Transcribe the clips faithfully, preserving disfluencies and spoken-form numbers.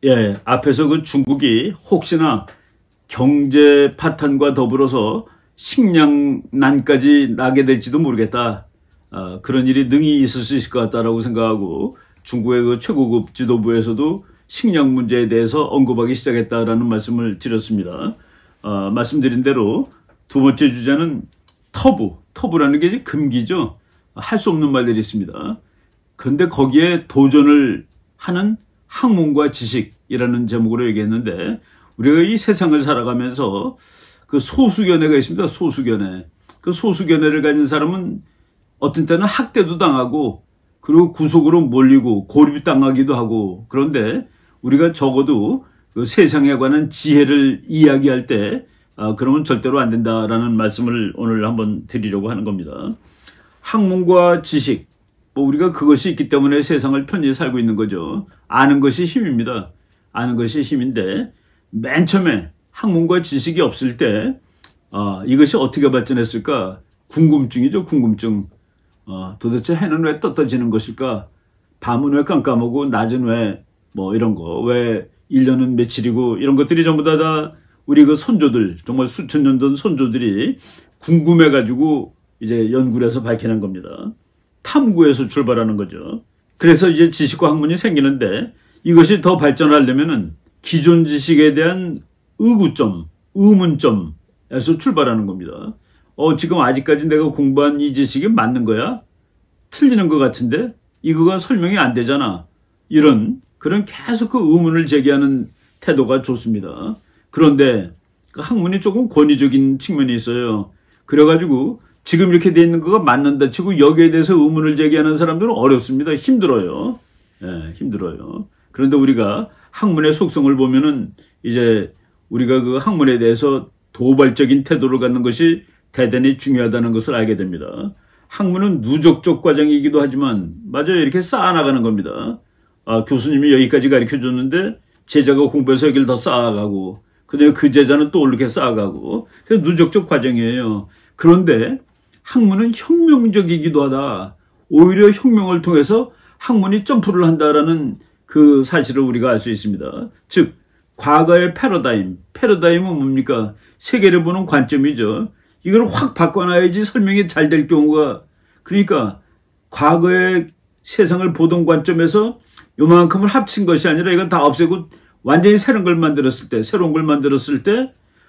예, 앞에서 그 중국이 혹시나 경제 파탄과 더불어서 식량난까지 나게 될지도 모르겠다. 아, 그런 일이 능히 있을 수 있을 것 같다라고 생각하고 중국의 그 최고급 지도부에서도 식량 문제에 대해서 언급하기 시작했다라는 말씀을 드렸습니다. 아, 말씀드린 대로 두 번째 주제는 터부, 터부라는 게 이제 금기죠. 할 수 없는 말들이 있습니다. 그런데 거기에 도전을 하는 학문과 지식이라는 제목으로 얘기했는데 우리가 이 세상을 살아가면서 그 소수견해가 있습니다. 소수견해. 그 소수견해를 가진 사람은 어떤 때는 학대도 당하고 그리고 구속으로 몰리고 고립당하기도 하고 그런데 우리가 적어도 그 세상에 관한 지혜를 이야기할 때 아, 그러면 절대로 안 된다라는 말씀을 오늘 한번 드리려고 하는 겁니다. 학문과 지식, 뭐 우리가 그것이 있기 때문에 세상을 편히 살고 있는 거죠. 아는 것이 힘입니다. 아는 것이 힘인데 맨 처음에 학문과 지식이 없을 때 아, 이것이 어떻게 발전했을까? 궁금증이죠. 궁금증. 아, 도대체 해는 왜 떴떠지는 것일까? 밤은 왜 깜깜하고 낮은 왜 뭐 이런 거. 왜 일 년은 며칠이고 이런 것들이 전부 다, 다 우리 그 선조들 정말 수천 년 전 선조들이 궁금해가지고 이제 연구를 해서 밝혀낸 겁니다. 탐구에서 출발하는 거죠. 그래서 이제 지식과 학문이 생기는데 이것이 더 발전하려면은 기존 지식에 대한 의구점, 의문점에서 출발하는 겁니다. 어, 지금 아직까지 내가 공부한 이 지식이 맞는 거야? 틀리는 것 같은데? 이거가 설명이 안 되잖아. 이런, 그런 계속 그 의문을 제기하는 태도가 좋습니다. 그런데 그 학문이 조금 권위적인 측면이 있어요. 그래가지고 지금 이렇게 돼 있는 거가 맞는다 치고 여기에 대해서 의문을 제기하는 사람들은 어렵습니다. 힘들어요. 예, 힘들어요. 그런데 우리가 학문의 속성을 보면은 이제 우리가 그 학문에 대해서 도발적인 태도를 갖는 것이 대단히 중요하다는 것을 알게 됩니다. 학문은 누적적 과정이기도 하지만 맞아요. 이렇게 쌓아나가는 겁니다. 아, 교수님이 여기까지 가르쳐줬는데 제자가 공부해서 여기를 더 쌓아가고 그다음에 그 제자는 또 이렇게 쌓아가고 그래서 누적적 과정이에요. 그런데 학문은 혁명적이기도 하다. 오히려 혁명을 통해서 학문이 점프를 한다라는 그 사실을 우리가 알 수 있습니다. 즉 과거의 패러다임, 패러다임은 뭡니까? 세계를 보는 관점이죠. 이걸 확 바꿔놔야지 설명이 잘 될 경우가 그러니까 과거의 세상을 보던 관점에서 요만큼을 합친 것이 아니라 이건 다 없애고 완전히 새로운 걸 만들었을 때 새로운 걸 만들었을 때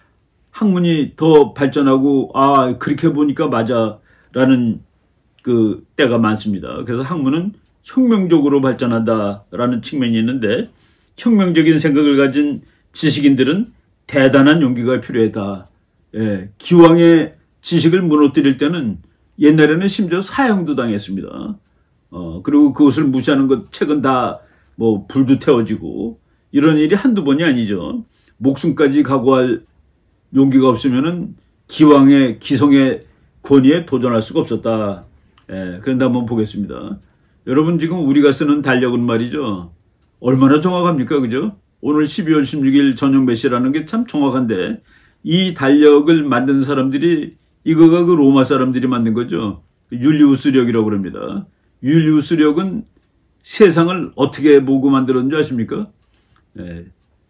학문이 더 발전하고 아 그렇게 보니까 맞아 라는 그 때가 많습니다. 그래서 학문은 혁명적으로 발전한다라는 측면이 있는데 혁명적인 생각을 가진 지식인들은 대단한 용기가 필요하다. 예, 기왕의 지식을 무너뜨릴 때는 옛날에는 심지어 사형도 당했습니다. 어, 그리고 그것을 무시하는 것 책은 다 뭐 불도 태워지고 이런 일이 한두 번이 아니죠. 목숨까지 각오할 용기가 없으면은 기왕의 기성의 권위에 도전할 수가 없었다. 예, 그런데 한번 보겠습니다. 여러분 지금 우리가 쓰는 달력은 말이죠. 얼마나 정확합니까? 그죠? 오늘 십이월 십육일 저녁 몇 시라는 게 참 정확한데 이 달력을 만든 사람들이 이거가 그 로마 사람들이 만든 거죠. 율리우스력이라고 그럽니다. 율리우스력은 세상을 어떻게 보고 만들었는 줄 아십니까? 예,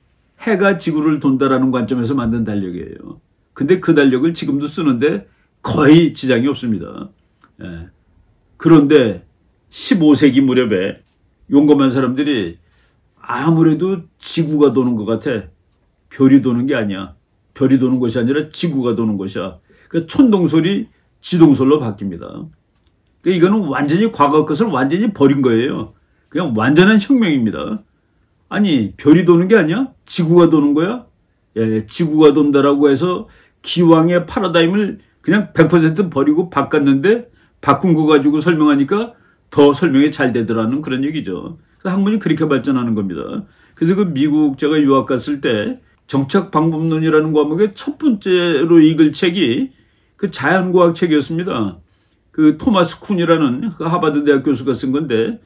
해가 지구를 돈다라는 관점에서 만든 달력이에요. 근데 그 달력을 지금도 쓰는데 거의 지장이 없습니다. 예, 그런데 십오 세기 무렵에 용감한 사람들이 아무래도 지구가 도는 것 같아. 별이 도는 게 아니야. 별이 도는 것이 아니라 지구가 도는 것이야. 그 천동설이 지동설로 바뀝니다. 그러니까 이거는 완전히 과거 것을 완전히 버린 거예요. 그냥 완전한 혁명입니다. 아니 별이 도는 게 아니야? 지구가 도는 거야? 예, 지구가 돈다라고 해서 기왕의 패러다임을 그냥 백 퍼센트 버리고 바꿨는데 바꾼 거 가지고 설명하니까 더 설명이 잘 되더라는 그런 얘기죠. 학문이 그렇게 발전하는 겁니다. 그래서 그 미국 제가 유학 갔을 때 정착 방법론이라는 과목의 첫 번째로 읽을 책이 그 자연과학 책이었습니다. 그 토마스 쿤이라는 그 하버드 대학 교수가 쓴 건데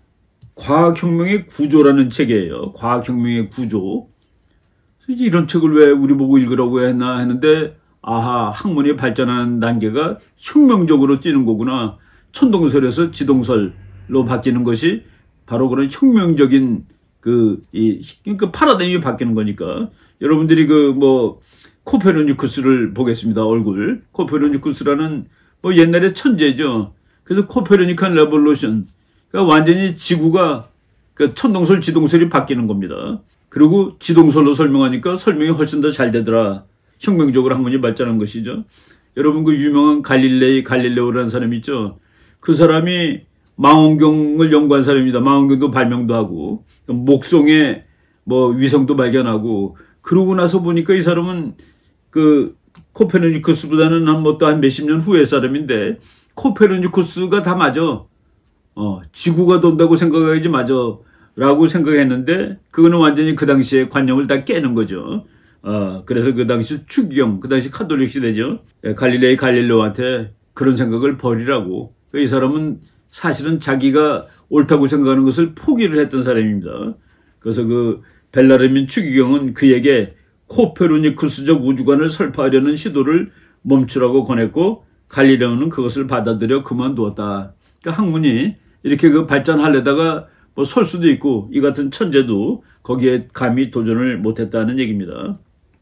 과학혁명의 구조라는 책이에요. 과학혁명의 구조. 이런 책을 왜 우리 보고 읽으라고 했나 했는데 아하 학문이 발전하는 단계가 혁명적으로 뛰는 거구나. 천동설에서 지동설로 바뀌는 것이 바로 그런 혁명적인 그, 이, 그러니까 파라다임이 바뀌는 거니까. 여러분들이 그, 뭐, 코페르니쿠스를 보겠습니다, 얼굴. 코페르니쿠스라는, 뭐, 옛날에 천재죠. 그래서 코페르니칸 레볼루션. 그러니까 완전히 지구가, 그 천동설, 지동설이 바뀌는 겁니다. 그리고 지동설로 설명하니까 설명이 훨씬 더 잘 되더라. 혁명적으로 학문이 발전한 것이죠. 여러분 그 유명한 갈릴레이, 갈릴레오라는 사람이 있죠. 그 사람이 망원경을 연구한 사람입니다. 망원경도 발명도 하고 목성에 뭐 위성도 발견하고 그러고 나서 보니까 이 사람은 그 코페르니쿠스보다는 한 뭐 또 한 몇십 년 후의 사람인데 코페르니쿠스가 다 맞아. 어, 지구가 돈다고 생각해야지 맞아. 라고 생각했는데 그거는 완전히 그 당시에 관념을 다 깨는 거죠. 어, 그래서 그 당시 추기경, 그 당시 카톨릭 시대죠. 갈릴레이 갈릴레오한테 그런 생각을 버리라고. 이 사람은 사실은 자기가 옳다고 생각하는 것을 포기를 했던 사람입니다. 그래서 그 벨라르민 추기경은 그에게 코페르니쿠스적 우주관을 설파하려는 시도를 멈추라고 권했고 갈릴레오는 그것을 받아들여 그만두었다. 그러니까 학문이 이렇게 그 발전하려다가 뭐 설 수도 있고 이 같은 천재도 거기에 감히 도전을 못했다는 얘기입니다.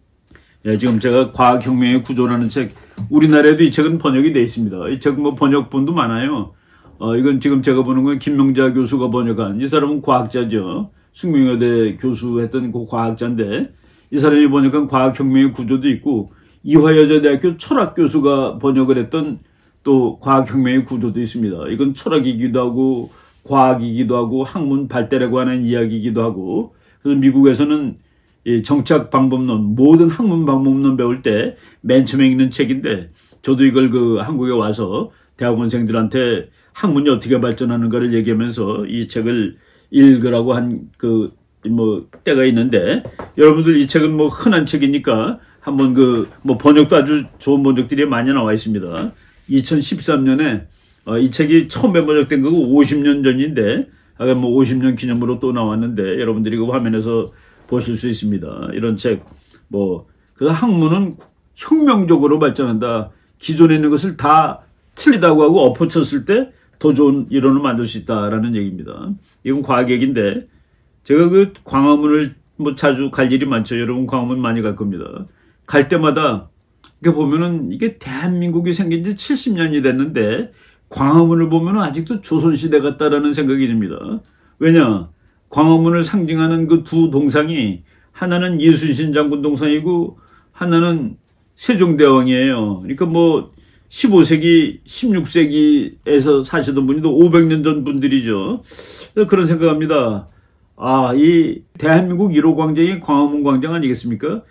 예, 지금 제가 과학혁명의 구조라는 책, 우리나라에도 이 책은 번역이 되어 있습니다. 이 책 뭐 번역본도 많아요. 어, 이건 지금 제가 보는 건 김명자 교수가 번역한, 이 사람은 과학자죠. 숙명여대 교수했던 그 과학자인데, 이 사람이 번역한 과학혁명의 구조도 있고, 이화여자대학교 철학교수가 번역을 했던 또 과학혁명의 구조도 있습니다. 이건 철학이기도 하고, 과학이기도 하고, 학문 발달에 관한 이야기이기도 하고, 그래서 미국에서는 이 정착 방법론, 모든 학문 방법론 배울 때 맨 처음에 읽는 책인데, 저도 이걸 그 한국에 와서 대학원생들한테 학문이 어떻게 발전하는가를 얘기하면서 이 책을 읽으라고 한 그 뭐 때가 있는데, 여러분들 이 책은 뭐 흔한 책이니까 한번 그 뭐 번역도 아주 좋은 번역들이 많이 나와 있습니다. 이천십삼 년에 어, 이 책이 처음에 번역된 거고 오십 년 전인데, 아까 뭐 오십 년 기념으로 또 나왔는데 여러분들이 그 화면에서 보실 수 있습니다. 이런 책, 뭐, 그 학문은 혁명적으로 발전한다. 기존에 있는 것을 다 틀리다고 하고 엎어쳤을 때 더 좋은 이론을 만들 수 있다라는 얘기입니다. 이건 과학 얘기인데, 제가 그 광화문을 뭐 자주 갈 일이 많죠. 여러분 광화문 많이 갈 겁니다. 갈 때마다, 이게 보면은 이게 대한민국이 생긴 지 칠십 년이 됐는데, 광화문을 보면은 아직도 조선시대 같다라는 생각이 듭니다. 왜냐? 광화문을 상징하는 그 두 동상이 하나는 이순신 장군 동상이고 하나는 세종대왕이에요. 그러니까 뭐 십오 세기, 십육 세기에서 사시던 분이도 오백 년 전 분들이죠. 그런 생각합니다. 아, 이 대한민국 일 호 광장이 광화문 광장 아니겠습니까?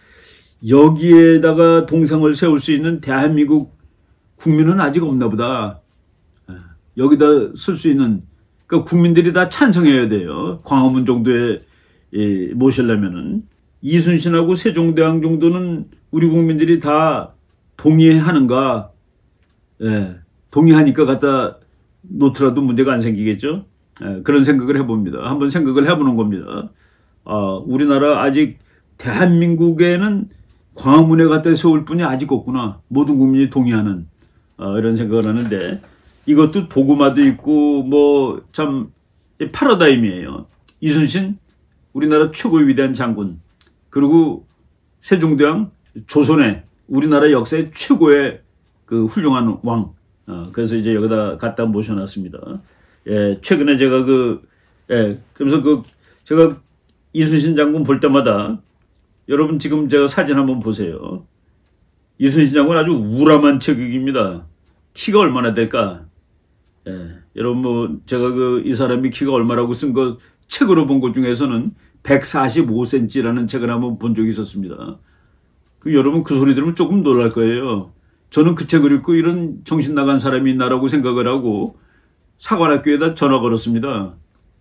여기에다가 동상을 세울 수 있는 대한민국 국민은 아직 없나 보다. 여기다 쓸 수 있는, 그러니까 국민들이 다 찬성해야 돼요. 광화문 정도에 예, 모시려면은. 이순신하고 세종대왕 정도는 우리 국민들이 다 동의하는가? 예, 동의하니까 갖다 놓더라도 문제가 안 생기겠죠? 예, 그런 생각을 해봅니다. 한번 생각을 해보는 겁니다. 아, 우리나라 아직 대한민국에는 광화문에 갖다 세울 분이 아직 없구나. 모든 국민이 동의하는 아, 이런 생각을 하는데, 이것도 도구마도 있고 뭐 참 패러다임이에요. 이순신 우리나라 최고의 위대한 장군, 그리고 세종대왕 조선의 우리나라 역사의 최고의 그 훌륭한 왕. 어, 그래서 이제 여기다 갖다 모셔놨습니다. 예, 최근에 제가 그 예, 그러면서 그 제가 이순신 장군 볼 때마다, 여러분 지금 제가 사진 한번 보세요. 이순신 장군 아주 우람한 체격입니다. 키가 얼마나 될까? 예, 여러분 뭐 제가 그 이 사람이 키가 얼마라고 쓴 거 책으로 본 것 중에서는 백사십오 센티미터라는 책을 한번 본 적이 있었습니다. 그 여러분 그 소리 들으면 조금 놀랄 거예요. 저는 그 책을 읽고 이런 정신 나간 사람이 있나라고 생각을 하고 사관학교에다 전화 걸었습니다.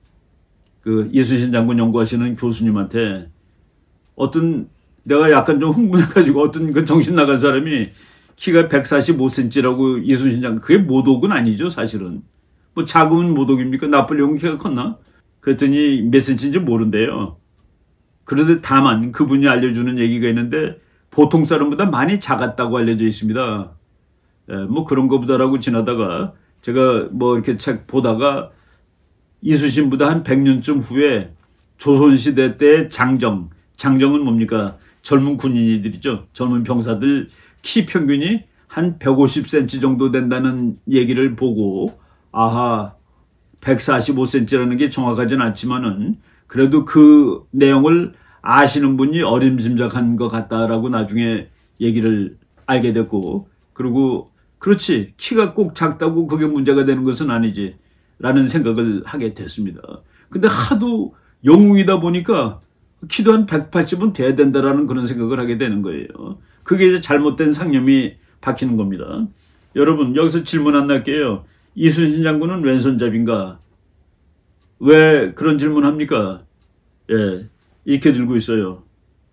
그 이순신 장군 연구하시는 교수님한테, 어떤 내가 약간 좀 흥분해가지고 어떤 그 정신 나간 사람이 키가 백사십오 센티미터라고 이순신 장군, 그게 모독은 아니죠 사실은. 뭐 작으면 모독입니까? 나폴레옹 키가 컸나? 그랬더니 몇 센치인지 모른대요. 그런데 다만 그분이 알려주는 얘기가 있는데, 보통 사람보다 많이 작았다고 알려져 있습니다. 예, 뭐 그런 거보다라고 지나다가 제가 뭐 이렇게 책 보다가 이순신보다 한 백 년쯤 후에 조선시대 때 장정, 장정은 뭡니까? 젊은 군인이들이죠. 젊은 병사들 키 평균이 한 백오십 센티미터 정도 된다는 얘기를 보고 아하 백사십오 센티미터라는 게 정확하진 않지만은 그래도 그 내용을 아시는 분이 어림짐작한 것 같다라고 나중에 얘기를 알게 됐고, 그리고 그렇지 키가 꼭 작다고 그게 문제가 되는 것은 아니지 라는 생각을 하게 됐습니다. 근데 하도 영웅이다 보니까 키도 한 백팔십은 돼야 된다라는 그런 생각을 하게 되는 거예요. 그게 이제 잘못된 상념이 박히는 겁니다. 여러분 여기서 질문 하나 할게요. 이순신 장군은 왼손잡인가? 왜 그런 질문 합니까? 예, 이렇게 들고 있어요.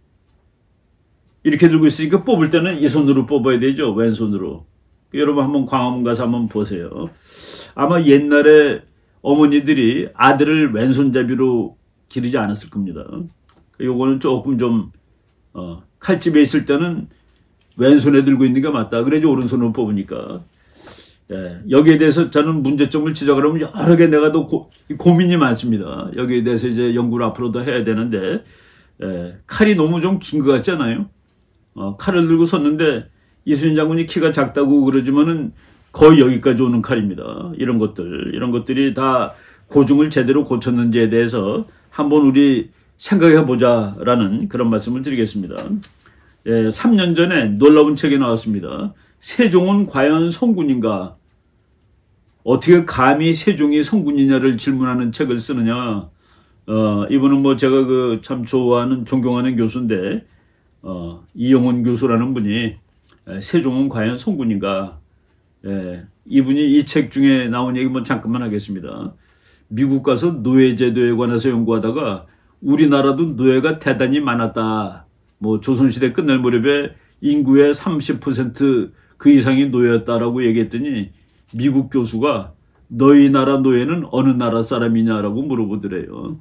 이렇게 들고 있으니까 뽑을 때는 이 손으로 뽑아야 되죠. 왼손으로. 여러분 한번 광화문 가서 한번 보세요. 아마 옛날에 어머니들이 아들을 왼손잡이로 기르지 않았을 겁니다. 요거는 조금 좀 어, 칼집에 있을 때는 왼손에 들고 있는 게 맞다. 그래야지 오른손으로 뽑으니까. 예, 여기에 대해서 저는 문제점을 지적하려면 여러 개 내가 더 고, 고민이 많습니다. 여기에 대해서 이제 연구를 앞으로 더 해야 되는데, 예, 칼이 너무 좀 긴 것 같지 않아요? 어, 칼을 들고 섰는데 이순신 장군이 키가 작다고 그러지만은 거의 여기까지 오는 칼입니다. 이런 것들, 이런 것들이 다 고중을 제대로 고쳤는지에 대해서 한번 우리 생각해 보자라는 그런 말씀을 드리겠습니다. 예, 삼 년 전에 놀라운 책이 나왔습니다. 세종은 과연 성군인가? 어떻게 감히 세종이 성군이냐를 질문하는 책을 쓰느냐? 어, 이분은 뭐 제가 그 참 좋아하는 존경하는 교수인데, 어, 이용훈 교수라는 분이 세종은 과연 성군인가? 예, 이분이 이 책 중에 나온 얘기 뭐 잠깐만 하겠습니다. 미국 가서 노예제도에 관해서 연구하다가 우리나라도 노예가 대단히 많았다. 뭐 조선시대 끝날 무렵에 인구의 삼십 퍼센트 그 이상이 노예였다라고 얘기했더니 미국 교수가 너희 나라 노예는 어느 나라 사람이냐라고 물어보더래요.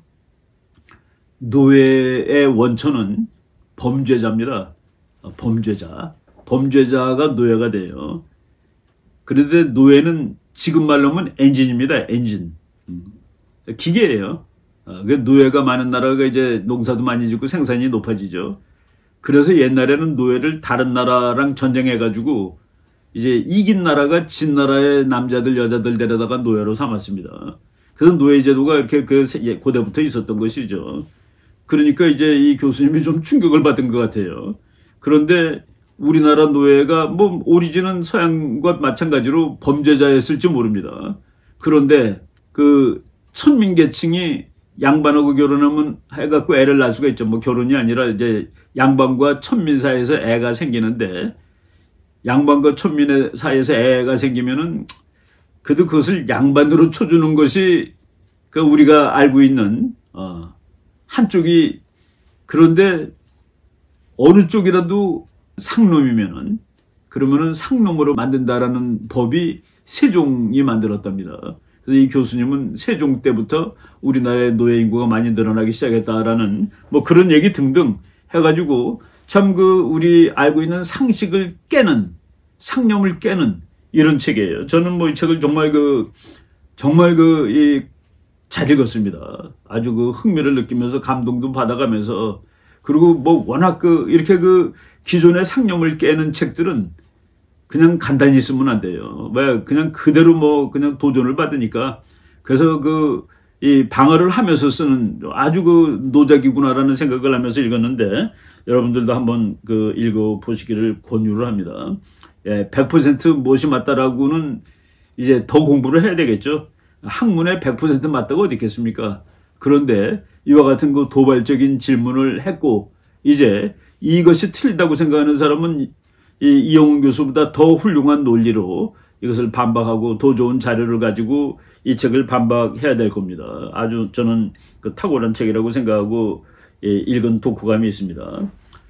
노예의 원천은 범죄자입니다. 범죄자. 범죄자가 노예가 돼요. 그런데 노예는 지금 말로 하면 엔진입니다. 엔진. 기계예요. 노예가 많은 나라가 이제 농사도 많이 짓고 생산이 높아지죠. 그래서 옛날에는 노예를 다른 나라랑 전쟁해가지고 이제 이긴 나라가 진 나라의 남자들 여자들 데려다가 노예로 삼았습니다. 그래서 노예 제도가 이렇게 그 고대부터 있었던 것이죠. 그러니까 이제 이 교수님이 좀 충격을 받은 것 같아요. 그런데 우리나라 노예가 뭐 오리진은 서양과 마찬가지로 범죄자였을지 모릅니다. 그런데 그 천민계층이 양반하고 결혼하면 해갖고 애를 낳을 수가 있죠. 뭐 결혼이 아니라 이제 양반과 천민 사이에서 애가 생기는데 양반과 천민의 사이에서 애가 생기면은 그래도 그것을 양반으로 쳐주는 것이 그 우리가 알고 있는 어 한쪽이 그런데 어느 쪽이라도 상놈이면은 그러면은 상놈으로 만든다라는 법이 세종이 만들었답니다. 그래서 이 교수님은 세종 때부터 우리나라의 노예 인구가 많이 늘어나기 시작했다라는 뭐 그런 얘기 등등 해가지고 참 그 우리 알고 있는 상식을 깨는 상념을 깨는 이런 책이에요. 저는 뭐 이 책을 정말 그 정말 그 이 잘 읽었습니다. 아주 그 흥미를 느끼면서 감동도 받아가면서 그리고 뭐 워낙 그 이렇게 그 기존의 상념을 깨는 책들은 그냥 간단히 쓰면 안 돼요. 왜 그냥 그대로 뭐 그냥 도전을 받으니까 그래서 그 이 방어를 하면서 쓰는 아주 그 노작이구나라는 생각을 하면서 읽었는데 여러분들도 한번 그 읽어 보시기를 권유를 합니다. 예, 백 퍼센트 무엇이 맞다라고는 이제 더 공부를 해야 되겠죠. 학문에 백 퍼센트 맞다고 어디 있겠습니까? 그런데 이와 같은 그 도발적인 질문을 했고 이제 이것이 틀리다고 생각하는 사람은 이 이용훈 교수보다 더 훌륭한 논리로 이것을 반박하고 더 좋은 자료를 가지고 이 책을 반박해야 될 겁니다. 아주 저는 그 탁월한 책이라고 생각하고 예, 읽은 독후감이 있습니다.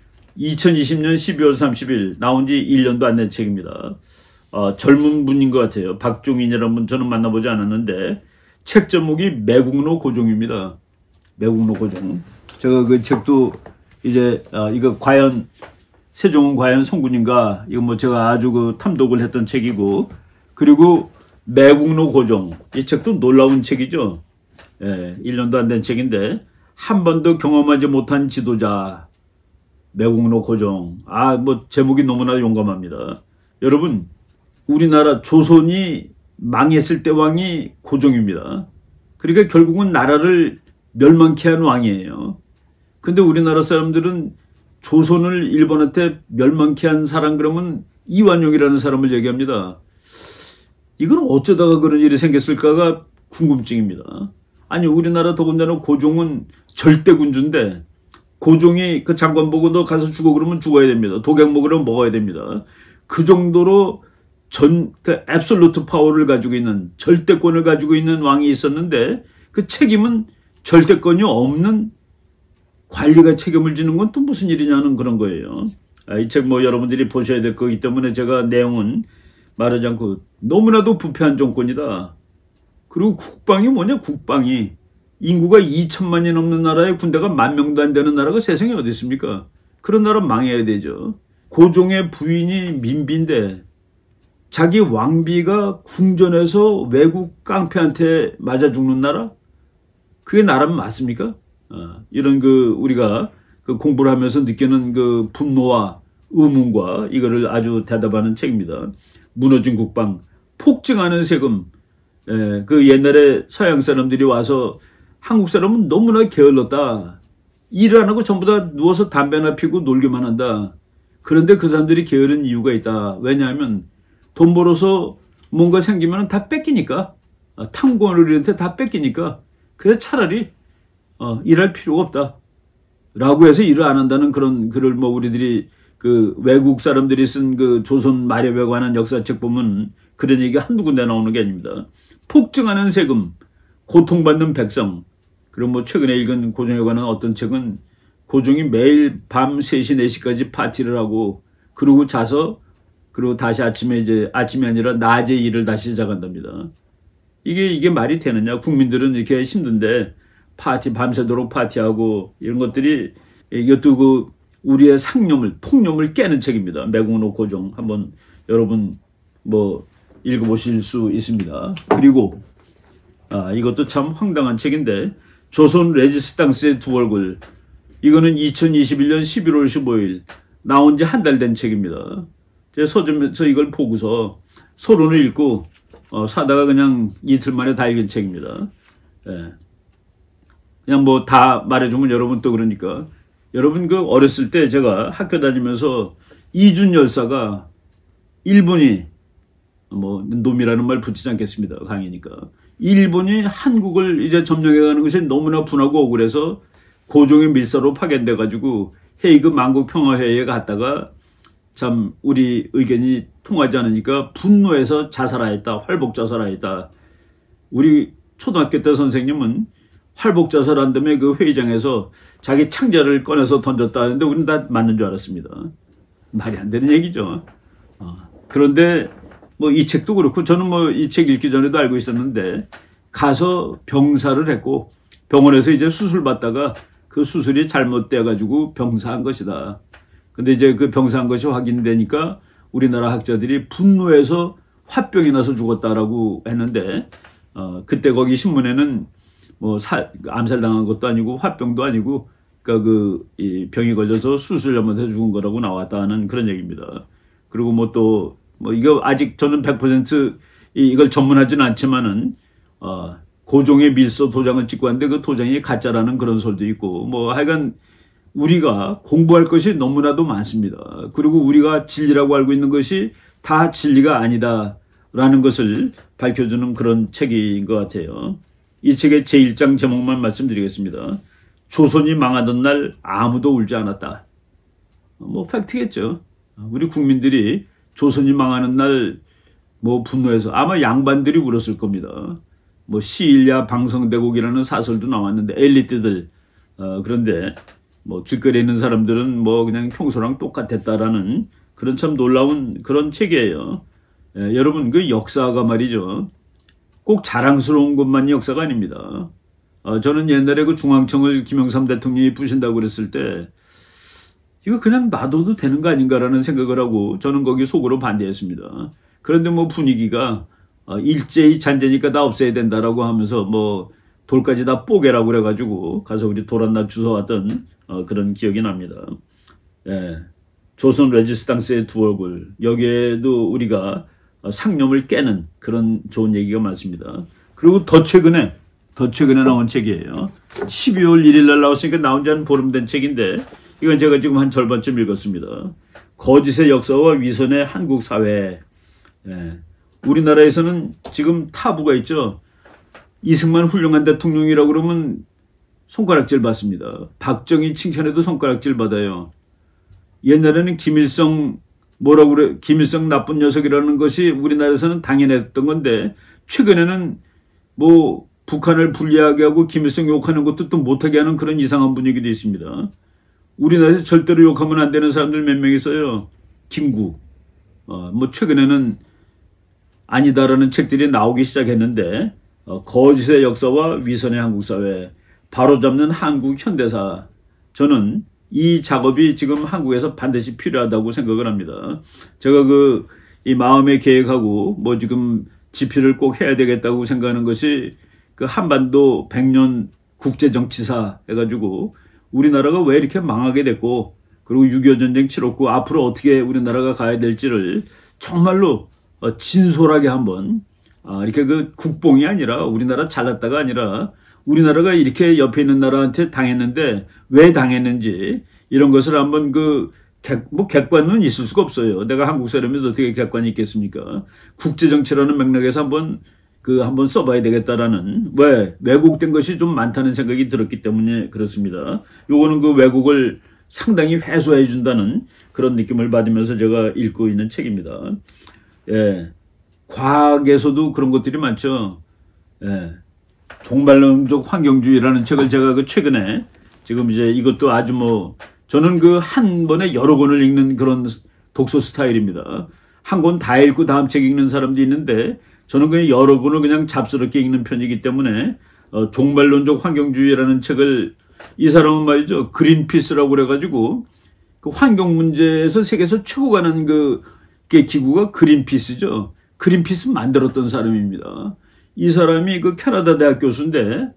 이천이십 년 십이월 삼십일 나온 지 일 년도 안 된 책입니다. 어, 젊은 분인 것 같아요. 박종인이라는 분 저는 만나보지 않았는데 책 제목이 매국노 고종입니다. 매국노 고종. 제가 그 책도 이제 어, 이거 과연 세종은 과연 성군인가? 이거 뭐 제가 아주 그 탐독을 했던 책이고, 그리고 매국노 고종. 이 책도 놀라운 책이죠. 예, 일 년도 안 된 책인데, 한 번도 경험하지 못한 지도자 매국노 고종. 아, 뭐 제목이 너무나 용감합니다. 여러분, 우리나라 조선이 망했을 때 왕이 고종입니다. 그러니까 결국은 나라를 멸망케 한 왕이에요. 근데 우리나라 사람들은 조선을 일본한테 멸망케 한 사람 그러면 이완용이라는 사람을 얘기합니다. 이건 어쩌다가 그런 일이 생겼을까가 궁금증입니다. 아니, 우리나라 더군다나 고종은 절대 군주인데 고종이 그 장관 보고 너 가서 죽어 그러면 죽어야 됩니다. 독약 먹으려면 먹어야 됩니다. 그 정도로 전, 그 앱솔루트 파워를 가지고 있는, 절대권을 가지고 있는 왕이 있었는데 그 책임은 절대권이 없는 관리가 책임을 지는 건 또 무슨 일이냐는 그런 거예요. 아, 이 책 뭐 여러분들이 보셔야 될 거기 때문에 제가 내용은 말하지 않고 너무나도 부패한 정권이다. 그리고 국방이 뭐냐, 국방이. 인구가 이천만이 넘는 나라에 군대가 만 명도 안 되는 나라가 세상에 어디 있습니까? 그런 나라 망해야 되죠. 고종의 부인이 민비인데 자기 왕비가 궁전에서 외국 깡패한테 맞아 죽는 나라? 그게 나라면 맞습니까? 어, 이런 그 우리가 그 공부를 하면서 느끼는 그 분노와 의문과 이거를 아주 대답하는 책입니다. 무너진 국방, 폭증하는 세금. 에, 그 옛날에 서양 사람들이 와서 한국 사람은 너무나 게을렀다. 일을 안 하고 전부 다 누워서 담배나 피고 놀기만 한다. 그런데 그 사람들이 게으른 이유가 있다. 왜냐하면 돈 벌어서 뭔가 생기면 다 뺏기니까. 어, 탐구원들한테 다 뺏기니까. 그래서 차라리 어, 일할 필요가 없다. 라고 해서 일을 안 한다는 그런 글을 뭐 우리들이 그 외국 사람들이 쓴 그 조선 말엽에 관한 역사책 보면 그런 얘기가 한두 군데 나오는 게 아닙니다. 폭증하는 세금, 고통받는 백성. 그리고 뭐 최근에 읽은 고종에 관한 어떤 책은 고종이 매일 밤 세 시, 네 시까지 파티를 하고 그러고 자서 그리고 다시 아침에 이제 아침이 아니라 낮에 일을 다시 시작한답니다. 이게 이게 말이 되느냐? 국민들은 이렇게 힘든데 파티 밤새도록 파티하고 이런 것들이 이것도 그 우리의 상념을 통념을 깨는 책입니다. 매국노 고종 한번 여러분 뭐 읽어보실 수 있습니다. 그리고 아 이것도 참 황당한 책인데 조선 레지스탕스의 두 얼굴. 이거는 이천이십일 년 십일월 십오일 나온 지 한 달 된 책입니다. 제가 서점에서 이걸 보고서 서론을 읽고 어, 사다가 그냥 이틀 만에 다 읽은 책입니다. 예. 그냥 뭐 다 말해주면 여러분 또 그러니까. 여러분 그 어렸을 때 제가 학교 다니면서 이준 열사가 일본이 뭐 놈이라는 말 붙이지 않겠습니다. 강의니까. 일본이 한국을 이제 점령해가는 것이 너무나 분하고 억울해서 고종의 밀사로 파견돼 가지고 헤이그 만국평화회의에 갔다가 참 우리 의견이 통하지 않으니까 분노해서 자살하였다. 활복 자살하였다. 우리 초등학교 때 선생님은 활복 자살한 다음에 그 회의장에서 자기 창자를 꺼내서 던졌다 하는데 우리는 다 맞는 줄 알았습니다. 말이 안 되는 얘기죠. 어. 그런데 뭐 이 책도 그렇고 저는 뭐 이 책 읽기 전에도 알고 있었는데 가서 병사를 했고 병원에서 이제 수술 받다가 그 수술이 잘못돼 가지고 병사한 것이다. 근데 이제 그 병사한 것이 확인되니까 우리나라 학자들이 분노해서 화병이 나서 죽었다라고 했는데 어 그때 거기 신문에는 뭐 살, 암살당한 것도 아니고 화병도 아니고 그러니까 그 이 병이 걸려서 수술 잘못해 죽은 거라고 나왔다는 그런 얘기입니다. 그리고 뭐 또 뭐 이거 아직 저는 백 퍼센트 이걸 전문하지는 않지만은 어 고종의 밀서 도장을 찍고 왔는데 그 도장이 가짜라는 그런 설도 있고 뭐 하여간 우리가 공부할 것이 너무나도 많습니다. 그리고 우리가 진리라고 알고 있는 것이 다 진리가 아니다라는 것을 밝혀주는 그런 책인 것 같아요. 이 책의 제일 장 제목만 말씀드리겠습니다. 조선이 망하던 날 아무도 울지 않았다. 뭐 팩트겠죠. 우리 국민들이 조선이 망하는 날 뭐 분노해서 아마 양반들이 울었을 겁니다. 뭐 시일야 방성대국이라는 사설도 나왔는데 엘리트들 어, 그런데 뭐 길거리에 있는 사람들은 뭐 그냥 평소랑 똑같았다라는 그런 참 놀라운 그런 책이에요. 예, 여러분 그 역사가 말이죠. 꼭 자랑스러운 것만이 역사가 아닙니다. 어, 저는 옛날에 그 중앙청을 김영삼 대통령이 부신다고 그랬을 때 이거 그냥 놔둬도 되는 거 아닌가라는 생각을 하고 저는 거기 속으로 반대했습니다. 그런데 뭐 분위기가 어, 일제히 잔재니까 다 없애야 된다라고 하면서 뭐 돌까지 다 뽀개라고 그래가지고 가서 우리 돌 하나 주워왔던 어, 그런 기억이 납니다. 예. 조선 레지스탕스의 두 얼굴, 여기에도 우리가 상념을 깨는 그런 좋은 얘기가 많습니다. 그리고 더 최근에 더 최근에 나온 책이에요. 십이월 일일 날 나왔으니까 나온 지 한 보름 된 책인데 이건 제가 지금 한 절반쯤 읽었습니다. 거짓의 역사와 위선의 한국 사회. 예. 우리나라에서는 지금 타부가 있죠. 이승만 훌륭한 대통령이라고 그러면 손가락질 받습니다. 박정희 칭찬해도 손가락질 받아요. 옛날에는 김일성 뭐라고 그래, 김일성 나쁜 녀석이라는 것이 우리나라에서는 당연했던 건데 최근에는 뭐 북한을 불리하게 하고 김일성 욕하는 것도 또 못하게 하는 그런 이상한 분위기도 있습니다. 우리나라에서 절대로 욕하면 안 되는 사람들 몇 명 있어요. 김구. 어, 뭐 최근에는 아니다라는 책들이 나오기 시작했는데 어, 거짓의 역사와 위선의 한국 사회, 바로잡는 한국 현대사. 저는 이 작업이 지금 한국에서 반드시 필요하다고 생각을 합니다. 제가 그 이 마음의 계획하고 뭐 지금 집필을 꼭 해야 되겠다고 생각하는 것이 그 한반도 백 년 국제정치사 해가지고 우리나라가 왜 이렇게 망하게 됐고 그리고 육이오 전쟁 치렀고 앞으로 어떻게 우리나라가 가야 될지를 정말로 진솔하게 한번 이렇게 그 국뽕이 아니라 우리나라 잘났다가 아니라 우리나라가 이렇게 옆에 있는 나라한테 당했는데 왜 당했는지 이런 것을 한번 그 객, 뭐 객관은 있을 수가 없어요. 내가 한국 사람인데 어떻게 객관이 있겠습니까? 국제정치라는 맥락에서 한번 그 한번 써봐야 되겠다라는 왜 왜곡된 것이 좀 많다는 생각이 들었기 때문에 그렇습니다. 요거는 그 왜곡을 상당히 해소해 준다는 그런 느낌을 받으면서 제가 읽고 있는 책입니다. 예, 과학에서도 그런 것들이 많죠. 예, 종말론적 환경주의라는 책을 제가 그 최근에 지금 이제 이것도 아주 뭐 저는 그 한 번에 여러 권을 읽는 그런 독서 스타일입니다. 한 권 다 읽고 다음 책 읽는 사람도 있는데 저는 그냥 여러 권을 그냥 잡스럽게 읽는 편이기 때문에 어, 종말론적 환경주의라는 책을 이 사람은 말이죠. 그린피스라고 그래가지고 그 환경 문제에서 세계에서 최고 가는 그 기구가 그린피스죠. 그린피스 만들었던 사람입니다. 이 사람이 그 캐나다 대학 교수인데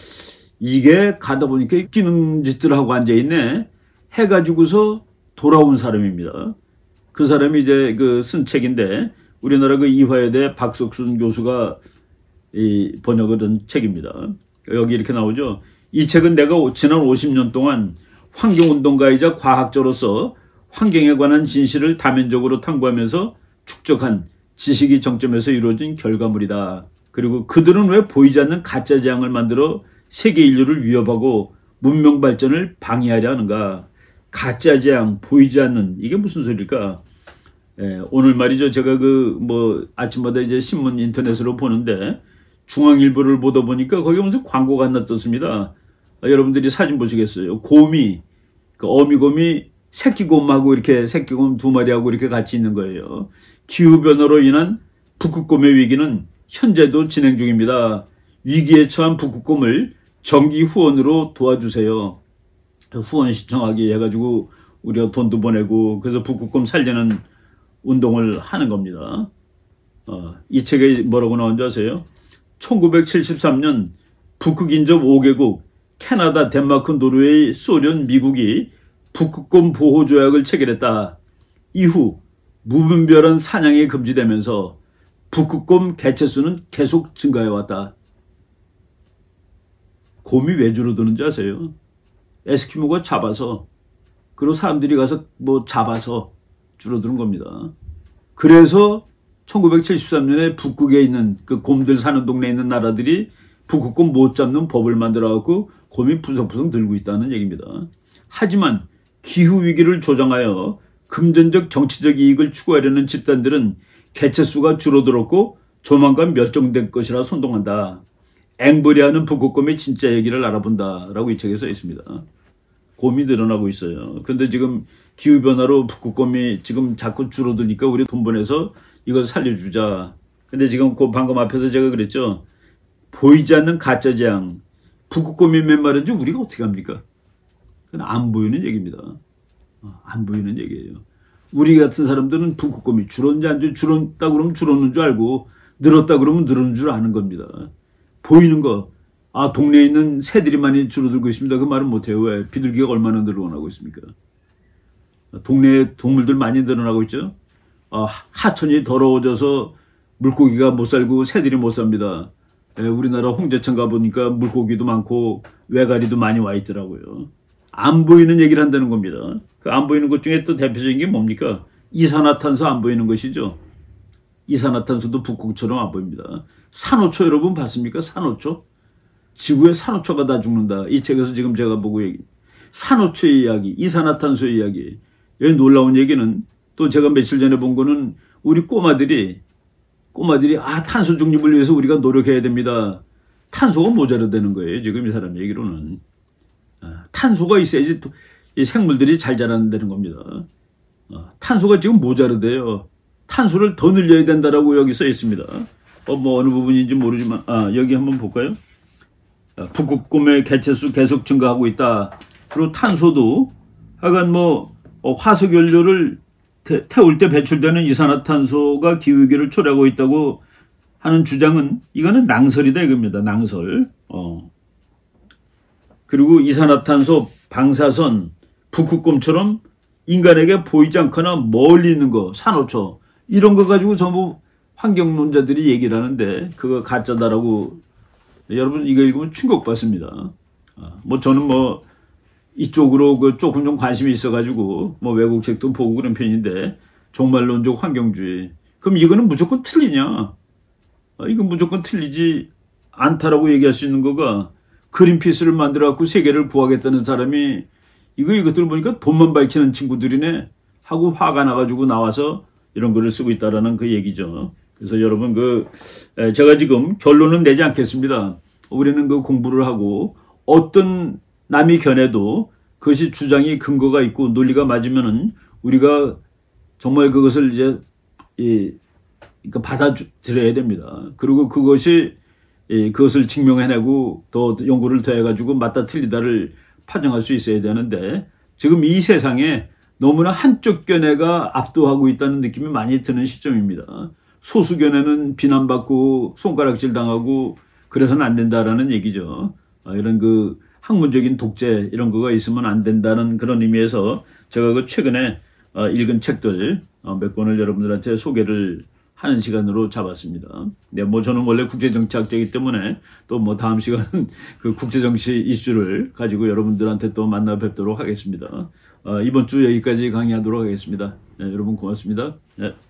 이게 가다 보니까 끼는 짓들 하고 앉아있네 해가지고서 돌아온 사람입니다. 그 사람이 이제 그 쓴 책인데 우리나라 그 이화여대 박석순 교수가 이 번역을 한 책입니다. 여기 이렇게 나오죠. 이 책은 내가 지난 오십 년 동안 환경운동가이자 과학자로서 환경에 관한 진실을 다면적으로 탐구하면서 축적한 지식이 정점에서 이루어진 결과물이다. 그리고 그들은 왜 보이지 않는 가짜 재앙을 만들어 세계 인류를 위협하고 문명 발전을 방해하려 하는가. 가짜 재앙, 보이지 않는, 이게 무슨 소리일까? 예, 오늘 말이죠. 제가 그 뭐 아침마다 이제 신문 인터넷으로 보는데 중앙일보를 보다 보니까 거기 무슨 광고가 하나 떴습니다. 아, 여러분들이 사진 보시겠어요? 곰이, 그 어미곰이 새끼곰하고 이렇게 새끼곰 두 마리하고 이렇게 같이 있는 거예요. 기후변화로 인한 북극곰의 위기는 현재도 진행 중입니다. 위기에 처한 북극곰을 정기 후원으로 도와주세요. 후원 신청하기 해가지고 우리가 돈도 보내고 그래서 북극곰 살리는 운동을 하는 겁니다. 어, 이 책에 뭐라고 나온지 아세요? 천구백칠십삼 년 북극 인접 오 개국 캐나다, 덴마크, 노르웨이, 소련, 미국이 북극곰 보호 조약을 체결했다. 이후 무분별한 사냥이 금지되면서 북극곰 개체수는 계속 증가해왔다. 곰이 왜 줄어드는지 아세요? 에스키모가 잡아서 그리고 사람들이 가서 뭐 잡아서 줄어드는 겁니다. 그래서 천구백칠십삼 년에 북극에 있는 그 곰들 사는 동네에 있는 나라들이 북극곰 못 잡는 법을 만들어갖고 곰이 부성부성 늘고 있다는 얘기입니다. 하지만 기후위기를 조장하여 금전적 정치적 이익을 추구하려는 집단들은 개체수가 줄어들었고 조만간 멸종될 것이라 선동한다. 앵벌이하는 북극곰의 진짜 얘기를 알아본다 라고 이 책에 써 있습니다. 곰이 늘어나고 있어요. 근데 지금 기후변화로 북극곰이 지금 자꾸 줄어드니까 우리 돈 보내서 이걸 살려주자. 근데 지금 그 방금 앞에서 제가 그랬죠. 보이지 않는 가짜 재앙. 북극곰이 몇 마리인지 우리가 어떻게 합니까? 그건 안 보이는 얘기입니다. 안 보이는 얘기예요. 우리 같은 사람들은 북극곰이 줄었는지 안 줄었다 줄었다 그러면 줄었는 줄 알고 늘었다 그러면 늘었는 줄 아는 겁니다. 보이는 거. 아, 동네에 있는 새들이 많이 줄어들고 있습니다. 그 말은 못해요. 왜? 비둘기가 얼마나 늘어나고 있습니까? 동네에 동물들 많이 늘어나고 있죠. 아, 하천이 더러워져서 물고기가 못 살고 새들이 못 삽니다. 예, 우리나라 홍제천 가보니까 물고기도 많고 외가리도 많이 와 있더라고요. 안 보이는 얘기를 한다는 겁니다. 그 안 보이는 것 중에 또 대표적인 게 뭡니까? 이산화탄소 안 보이는 것이죠. 이산화탄소도 북극처럼 안 보입니다. 산호초 여러분 봤습니까? 산호초? 지구에 산호초가 다 죽는다. 이 책에서 지금 제가 보고 얘기. 산호초의 이야기, 이산화탄소의 이야기. 여기 놀라운 얘기는 또 제가 며칠 전에 본 거는 우리 꼬마들이 꼬마들이 아 탄소 중립을 위해서 우리가 노력해야 됩니다. 탄소가 모자라다는 거예요. 지금 이 사람 얘기로는. 아, 탄소가 있어야지 이 생물들이 잘 자란다는 겁니다. 아, 탄소가 지금 모자르대요. 탄소를 더 늘려야 된다라고 여기 써 있습니다. 어, 뭐 어느 부분인지 모르지만 아, 여기 한번 볼까요? 아, 북극곰의 개체수 계속 증가하고 있다. 그리고 탄소도 하여간 뭐 어, 화석 연료를 태, 태울 때 배출되는 이산화탄소가 기후위기를 초래하고 있다고 하는 주장은 이거는 낭설이다 이겁니다. 낭설. 어. 그리고 이산화탄소 방사선 북극곰처럼 인간에게 보이지 않거나 멀리 있는 거 산호초 이런 거 가지고 전부 환경론자들이 얘기를 하는데 그거 가짜다라고 여러분 이거 읽으면 충격받습니다. 아, 뭐 저는 뭐 이쪽으로 그 조금 좀 관심이 있어가지고 뭐 외국 책도 보고 그런 편인데 종말론적 환경주의 그럼 이거는 무조건 틀리냐? 아, 이건 무조건 틀리지 않다라고 얘기할 수 있는 거가 그린피스를 만들어갖고 세계를 구하겠다는 사람이 이거 이것들 보니까 돈만 밝히는 친구들이네 하고 화가 나가지고 나와서 이런 글을 쓰고 있다라는 그 얘기죠. 그래서 여러분 그 제가 지금 결론은 내지 않겠습니다. 우리는 그 공부를 하고 어떤 남이 견해도 그것이 주장이 근거가 있고 논리가 맞으면은 우리가 정말 그것을 이제 이 그러니까 받아들여야 됩니다. 그리고 그것이 이 그것을 증명해내고 또 연구를 더해가지고 맞다 틀리다를 파정할 수 있어야 되는데 지금 이 세상에 너무나 한쪽 견해가 압도하고 있다는 느낌이 많이 드는 시점입니다. 소수 견해는 비난받고 손가락질 당하고 그래서는 안 된다라는 얘기죠. 이런 그 학문적인 독재 이런 거가 있으면 안 된다는 그런 의미에서 제가 그 최근에 읽은 책들 몇 권을 여러분들한테 소개를 하는 시간으로 잡았습니다. 네, 뭐 저는 원래 국제정치학자이기 때문에 또 뭐 다음 시간은 그 국제정치 이슈를 가지고 여러분들한테 또 만나 뵙도록 하겠습니다. 어, 이번 주 여기까지 강의하도록 하겠습니다. 네, 여러분 고맙습니다. 네.